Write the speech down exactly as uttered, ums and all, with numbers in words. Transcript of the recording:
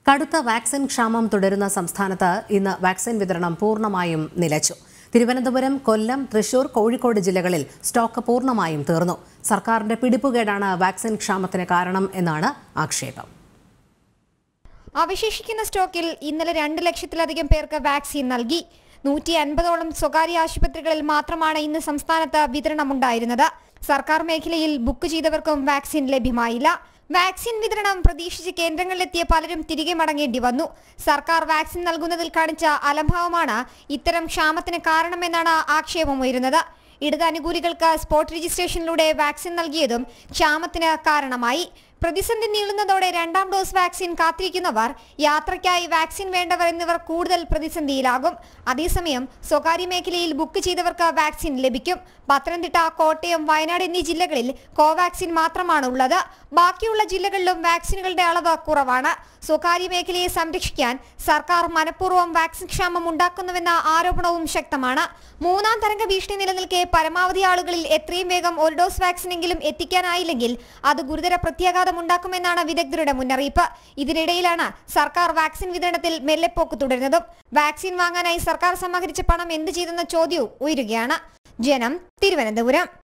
കടുത്ത വാക്സിൻ ക്ഷാമം തുടരുന്ന സംസ്ഥാനത്ത് ഇന്ന് വാക്സിൻ വിതരണം പൂർണ്ണമായും നിലച്ചു. തിരുവനന്തപുരം, കൊല്ലം, തൃശൂർ, കോഴിക്കോട് ജില്ലകളിൽ സ്റ്റോക്ക് പൂർണ്ണമായും തീർന്നു. സർക്കാരിന്റെ പിടിപ്പുകേടാണ് വാക്സിൻ ക്ഷാമത്തിന് കാരണം എന്നാണ് ആക്ഷേപം. അവശേഷിക്കുന്ന സ്റ്റോക്കിൽ ഇന്നലെ രണ്ട് ലക്ഷത്തിലധികം പേർക്ക് വാക്സിൻ നൽകി. നൂറ്റി അൻപതോളം സ്വകാര്യ ആശുപത്രികളിൽ മാത്രമാണ് ഇന്ന് സംസ്ഥാനത്ത് വിതരണമുണ്ടായിരുന്നത്. സർക്കാർ മേഖലയിൽ ബുക്ക് ചെയ്തവർക്കും വാക്സിൻ ലഭ്യമായില്ല. വാക്സിൻ വിതരണം പ്രതീക്ഷിച്ച് കേന്ദ്രങ്ങളിലെത്തിയ പലരും തിരികെ മടങ്ങേണ്ടി വന്നു. സർക്കാർ വാക്സിൻ നൽകുന്നതിൽ കാണിച്ച അലംഭാവമാണ് ഇത്തരം ക്ഷാമത്തിന് കാരണമെന്നാണ് ആക്ഷേപമുയരുന്നത്. ഇടത് അനുകൂലികൾക്ക് സ്പോട്ട് രജിസ്ട്രേഷനിലൂടെ വാക്സിൻ നൽകിയതും ക്ഷാമത്തിന് കാരണമായി. പ്രതിസന്ധി നീളുന്നതോടെ രണ്ടാം ഡോസ് വാക്സിൻ കാത്തിരിക്കുന്നവർ, യാത്രയ്ക്കായി വാക്സിൻ വേണ്ടവർ എന്നിവർ കൂടുതൽ പ്രതിസന്ധിയിലാകും. അതേസമയം സ്വകാര്യ മേഖലയിൽ ബുക്ക് ചെയ്തവർക്ക് വാക്സിൻ ലഭിക്കും. പത്തനംതിട്ട, കോട്ടയം, വയനാട് എന്നീ ജില്ലകളിൽ കോവാക്സിൻ മാത്രമാണ് ഉള്ളത്. ബാക്കിയുള്ള ജില്ലകളിലും വാക്സിനുകളുടെ അളവ് കുറവാണ്. സ്വകാര്യ മേഖലയെ സംരക്ഷിക്കാൻ സർക്കാർ മനഃപൂർവ്വം വാക്സിൻ ക്ഷാമം ഉണ്ടാക്കുന്നുവെന്ന ആരോപണവും ശക്തമാണ്. മൂന്നാം തരംഗ ഭീഷണി നിലനിൽക്കെ പരമാവധി ആളുകളിൽ എത്രയും വേഗം ഒരു ഡോസ് വാക്സിനെങ്കിലും എത്തിക്കാനായില്ലെങ്കിൽ അത് ഗുരുതര പ്രത്യാഘാതം ഉണ്ടാക്കുമെന്നാണ് വിദഗ്ധരുടെ മുന്നറിയിപ്പ്. ഇതിനിടയിലാണ് സർക്കാർ വാക്സിൻ വിതരണത്തിൽ മെല്ലെപ്പോക്ക് തുടരുന്നതും. വാക്സിൻ വാങ്ങാനായി സർക്കാർ സമാഹരിച്ച പണം എന്ത് ചെയ്തെന്ന ചോദ്യവും ഉയരുകയാണ്. ജനം, തിരുവനന്തപുരം.